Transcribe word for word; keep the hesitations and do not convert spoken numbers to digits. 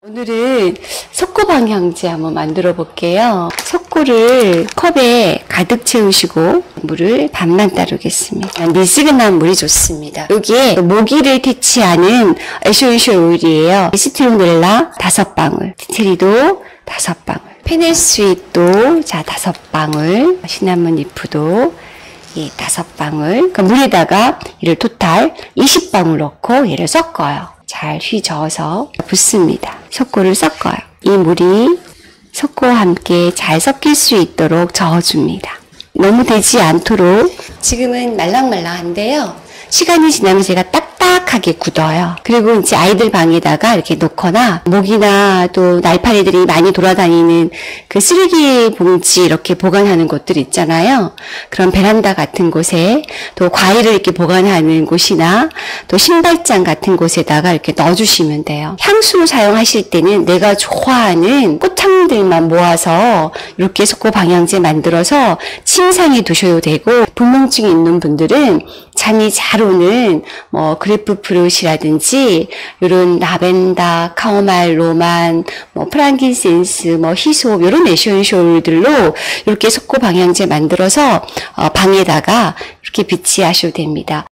오늘은 석고 방향제 한번 만들어 볼게요. 석고를 컵에 가득 채우시고 물을 반만 따르겠습니다. 미지근한 물이 좋습니다. 여기에 모기를 퇴치하는 에센셜 오일이에요. 시트로넬라 다섯 방울, 티트리도 다섯 방울, 페넬스윗도 자 다섯 방울, 시나몬 리프도 예, 다섯 방울. 그 물에다가 이를 토탈 이십 방울 넣고 얘를 섞어요. 잘 휘저어서 붓습니다. 석고를 섞어요. 이 물이 석고와 함께 잘 섞일 수 있도록 저어줍니다. 너무 되지 않도록. 지금은 말랑말랑한데요. 시간이 지나면 제가 딱딱하게 굳어요. 그리고 이제 아이들 방에다가 이렇게 놓거나 모기나 또 날파리들이 많이 돌아다니는 그 쓰레기 봉지 이렇게 보관하는 곳들 있잖아요. 그런 베란다 같은 곳에 또 과일을 이렇게 보관하는 곳이나 또 신발장 같은 곳에다가 이렇게 넣어주시면 돼요. 향수로 사용하실 때는 내가 좋아하는 꽃향들만 모아서 이렇게 석고 방향제 만들어서 침상에 두셔도 되고, 불면증이 있는 분들은 잠이 잘 오는 뭐 그래프프룻이라든지 이런 라벤더, 카모마일, 로만, 뭐 프랑킨센스, 뭐 히솝 이런 에센셜들로 이렇게 석고 방향제 만들어서 어 방에다가 이렇게 비치하셔도 됩니다.